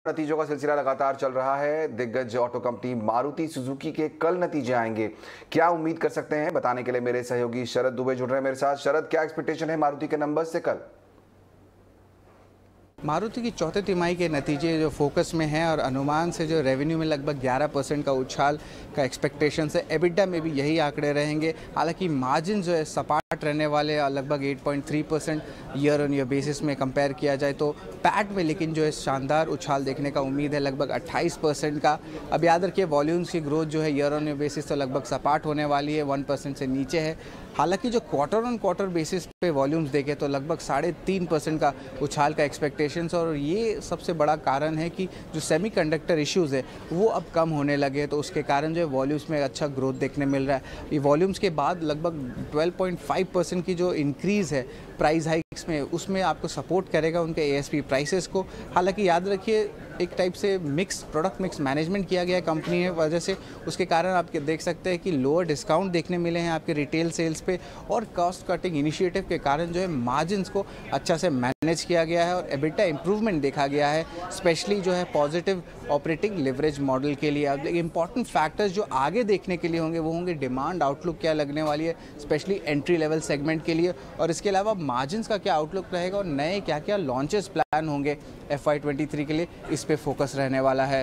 नतीजों का सिलसिला लगातार चल रहा है। दिग्गज ऑटो कंपनी मारुति सुजुकी के कल नतीजे आएंगे, क्या उम्मीद कर सकते हैं? बताने के लिए मेरे सहयोगी शरद दुबे जुड़ रहे हैं मेरे साथ। शरद, क्या एक्सपेक्टेशन है मारुति के नंबर्स से कल? मारुति की चौथे तिमाही के नतीजे जो फोकस में हैं और अनुमान से जो रेवेन्यू में लगभग 11% का उछाल का एक्सपेक्टेशन है। एबिटा में भी यही आंकड़े रहेंगे। हालांकि मार्जिन जो है सपाट रहने वाले, लगभग 8.3% ईयर ऑन ईयर बेसिस में कंपेयर किया जाए तो पैट में लेकिन जो है शानदार उछाल देखने का उम्मीद है, लगभग 28% का। अब याद रखिए वॉल्यूम्स की ग्रोथ जो है ईयर ऑन ईयर बेसिस तो लगभग सपाट होने वाली है, 1% से नीचे है। हालांकि जो क्वार्टर ऑन क्वार्टर बेसिस पे वॉल्यूम्स देखें तो लगभग 3.5% का उछाल का एक्सपेक्टेशंस, और ये सबसे बड़ा कारण है कि जो सेमीकंडक्टर इश्यूज़ है वो अब कम होने लगे, तो उसके कारण जो है वॉल्यूम्स में अच्छा ग्रोथ देखने मिल रहा है। ये वॉल्यूम्स के बाद लगभग 12.5% की जो इंक्रीज़ है प्राइस हाइक्स में, उसमें आपको सपोर्ट करेगा उनके एएसपी प्राइसेस को। हालांकि याद रखिए एक टाइप से प्रोडक्ट मिक्स मैनेजमेंट किया गया है कंपनी की वजह से, उसके कारण आप देख सकते हैं कि लोअर डिस्काउंट देखने मिले हैं आपके रिटेल सेल्स पे, और कॉस्ट कटिंग इनिशिएटिव के कारण जो है मार्जिन्स को अच्छा से मैनेज किया गया है और एबिटा इंप्रूवमेंट देखा गया है, स्पेशली जो है पॉजिटिव ऑपरेटिंग लिवरेज मॉडल के लिए। अब इंपॉर्टेंट फैक्टर्स जो आगे देखने के लिए होंगे वो होंगे डिमांड आउटलुक क्या लगने वाली है, स्पेशली एंट्री लेवल सेगमेंट के लिए, और इसके अलावा मार्जिन्स का क्या आउटलुक रहेगा और नए क्या क्या लॉन्चेस प्लान होंगे FY23 के लिए, इस पे फोकस रहने वाला है।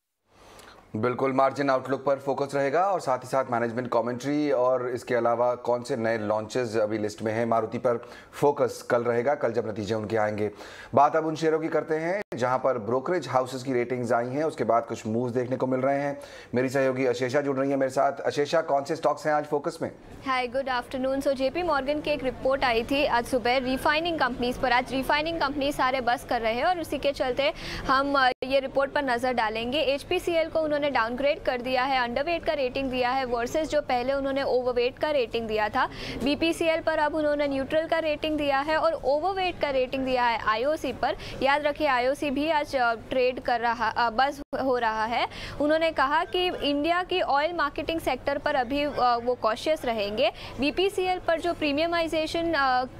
बिल्कुल, मार्जिन आउटलुक पर फोकस रहेगा और साथ ही साथ मैनेजमेंट कमेंट्री, और इसके अलावा कौन से नए लॉन्चेस अभी लिस्ट में हैं, मारुति पर फोकस कल रहेगा, कल जब नतीजे उनके आएंगे। बात अब उन शेयरों की करते हैं जहां पर ब्रोकरेज हाउसेस की रेटिंग्स आई हैं, उसके बाद कुछ मूव्स देखने को मिल रहे हैं। मेरी सहयोगी अशेषा जुड़ रही है मेरे साथ। अशेषा, कौन से स्टॉक्स हैं आज फोकस में? Hi, good afternoon. So JP Morgan की एक रिपोर्ट आई थी आज सुबह रिफाइनिंग कंपनीज पर। आज रिफाइनिंग कंपनी सारे बस कर रहे हैं और उसी के चलते हम ये रिपोर्ट पर नजर डालेंगे। HPCL को उन्होंने डाउनग्रेड कर दिया है, अंडरवेट का रेटिंग दिया है वर्सेस जो पहले उन्होंने ओवरवेट का रेटिंग दिया था। BPCL पर अब उन्होंने न्यूट्रल का रेटिंग दिया है और ओवरवेट का रेटिंग दिया है IOC पर। याद रखिए IOC भी आज ट्रेड कर रहा, बस हो रहा है। उन्होंने कहा कि इंडिया की ऑयल मार्केटिंग सेक्टर पर अभी वो कॉशियस रहेंगे। BPCL पर जो प्रीमियमाइजेशन,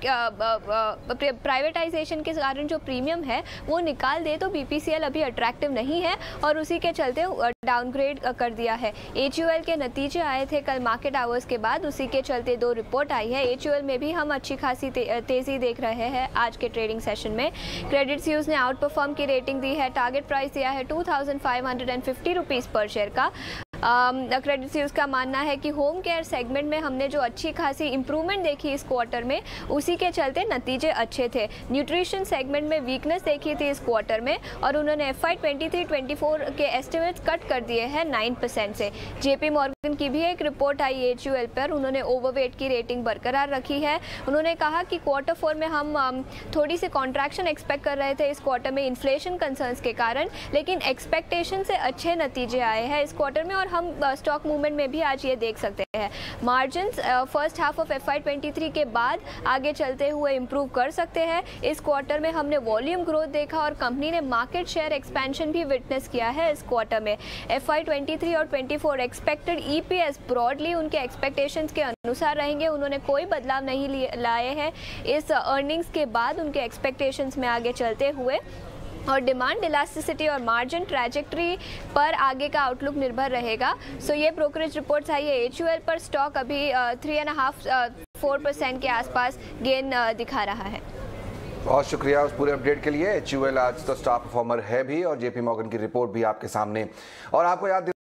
प्राइवेटाइजेशन के कारण जो प्रीमियम है वो निकाल दे तो BPCL अभी अट्रैक्टिव नहीं है और उसी के चलते डाउनग्रेड कर दिया है। HUL के नतीजे आए थे कल मार्केट आवर्स के बाद, उसी के चलते 2 रिपोर्ट आई है। HUL में भी हम अच्छी खासी तेजी देख रहे हैं आज के ट्रेडिंग सेशन में। क्रेडिट स्यूज ने आउट परफॉर्म की रेटिंग दी है, टारगेट प्राइस दिया है 2550 रुपीज़ पर शेयर का। क्रेडिट स्यूज का मानना है कि होम केयर सेगमेंट में हमने जो अच्छी खासी इंप्रूवमेंट देखी इस क्वार्टर में, उसी के चलते नतीजे अच्छे थे। न्यूट्रिशन सेगमेंट में वीकनेस देखी थी इस क्वार्टर में और उन्होंने FY23-24 के एस्टिमेट्स कट कर दिए हैं 9% से। JP मॉर्गन की भी एक रिपोर्ट आई HUL पर, उन्होंने ओवरवेट की रेटिंग बरकरार रखी है। उन्होंने कहा कि Q4 में हम थोड़ी सी कॉन्ट्रैक्शन एक्सपेक्ट कर रहे थे इस क्वार्टर में इन्फ्लेशन कंसर्न्स के कारण, लेकिन एक्सपेक्टेशन से अच्छे नतीजे आए हैं इस क्वार्टर में और हम स्टॉक मूवमेंट में भी आज ये देख सकते हैं। Margins first half of FY23 के बाद आगे चलते हुए इंप्रूव कर सकते हैं। इस क्वार्टर में हमने वॉल्यूम ग्रोथ देखा और कंपनी ने मार्केट शेयर एक्सपेंशन भी विटनेस किया है इस क्वार्टर में। FY23 और 24 एक्सपेक्टेड EPS ब्रॉडली उनके एक्सपेक्टेशंस के अनुसार रहेंगे। उन्होंने कोई बदलाव नहीं लाए हैं इस अर्निंग्स के बाद उनके एक्सपेक्टेशंस में आगे चलते हुए, और डिमांड इलास्टिसिटी और मार्जिन ट्रैजेक्टरी पर आगे का आउटलुक निर्भर रहेगा। सो ये ब्रोकरेज रिपोर्ट्स आई है। HUL पर स्टॉक अभी 3.5-4% के आसपास गेन दिखा रहा है। बहुत शुक्रिया उस पूरे अपडेट के लिए। HUL आज तो स्टार परफॉर्मर है भी और JP मॉर्गन की रिपोर्ट भी आपके सामने। और आपको याद